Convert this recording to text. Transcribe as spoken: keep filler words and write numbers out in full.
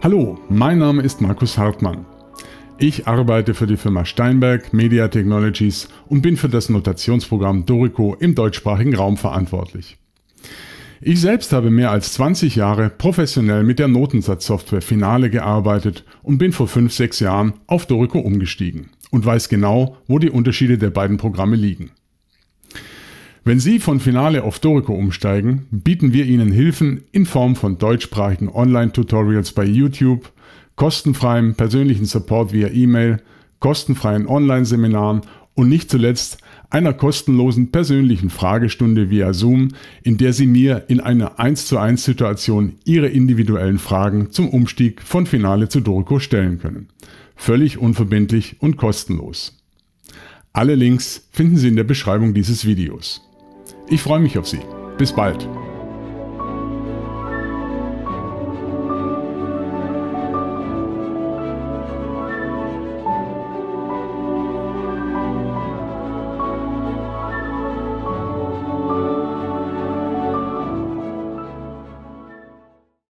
Hallo, mein Name ist Markus Hartmann. Ich arbeite für die Firma Steinberg Media Technologies und bin für das Notationsprogramm Dorico im deutschsprachigen Raum verantwortlich. Ich selbst habe mehr als zwanzig Jahre professionell mit der Notensatzsoftware Finale gearbeitet und bin vor fünf, sechs Jahren auf Dorico umgestiegen und weiß genau, wo die Unterschiede der beiden Programme liegen. Wenn Sie von Finale auf Dorico umsteigen, bieten wir Ihnen Hilfen in Form von deutschsprachigen Online-Tutorials bei YouTube, kostenfreiem persönlichen Support via E-Mail, kostenfreien Online-Seminaren und nicht zuletzt einer kostenlosen persönlichen Fragestunde via Zoom, in der Sie mir in einer eins zu eins Situation Ihre individuellen Fragen zum Umstieg von Finale zu Dorico stellen können. Völlig unverbindlich und kostenlos. Alle Links finden Sie in der Beschreibung dieses Videos. Ich freue mich auf Sie. Bis bald.